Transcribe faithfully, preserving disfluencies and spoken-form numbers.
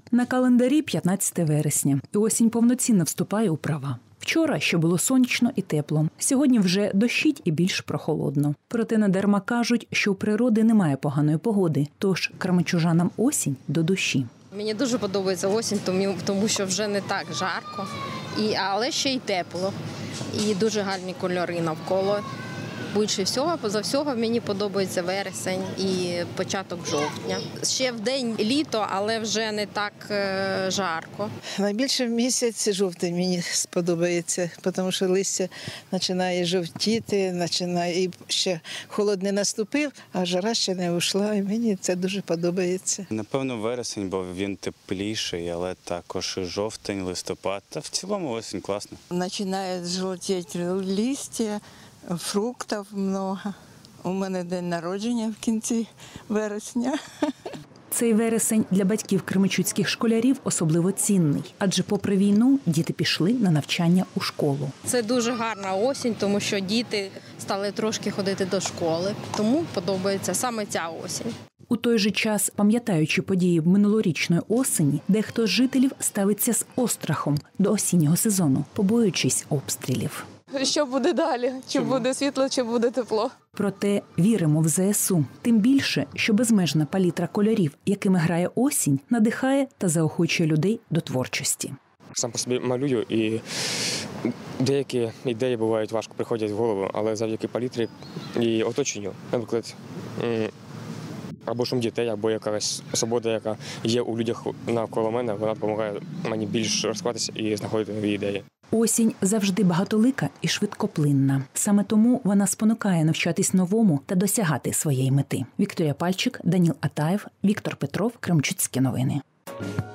На календарі п'ятнадцяте вересня, і осінь повноцінно вступає у права. Вчора ще було сонячно і тепло, сьогодні вже дощить і більш прохолодно. Проте надарма кажуть, що у природи немає поганої погоди, тож кременчужанам осінь до душі. Мені дуже подобається осінь, тому що вже не так жарко, і, але ще й тепло, і дуже гарні кольори навколо. Більше всього, поза всього, мені подобається вересень і початок жовтня. Ще в день літо, але вже не так е, жарко. Найбільше місяць жовтень мені сподобається, тому що листя починає жовтіти, починає, і ще холод не наступив, а жара ще не ушла, і мені це дуже подобається. Напевно, вересень, бо він тепліший, але також і жовтень, листопад. Та в цілому осінь класно. Починає жовтіти листя, фруктів багато. У мене день народження в кінці вересня. Цей вересень для батьків кременчуцьких школярів особливо цінний, адже попри війну діти пішли на навчання у школу. Це дуже гарна осінь, тому що діти стали трошки ходити до школи, тому подобається саме ця осінь. У той же час, пам'ятаючи події минулорічної осені, дехто з жителів ставиться з острахом до осіннього сезону, побоюючись обстрілів. Що буде далі? Чи буде світло, чи буде тепло? Проте віримо в зе ес у. Тим більше, що безмежна палітра кольорів, якими грає осінь, надихає та заохочує людей до творчості. Сам по собі малюю, і деякі ідеї бувають важко приходять в голову, але завдяки палітрі і оточенню, наприклад, або шум дітей, або якась свобода, яка є у людях навколо мене, вона допомагає мені більш розкриватися і знаходити нові ідеї. Осінь завжди багатолика і швидкоплинна. Саме тому вона спонукає навчатись новому та досягати своєї мети. Вікторія Пальчик, Даніл Атаєв, Віктор Петров, Кременчуцькі новини.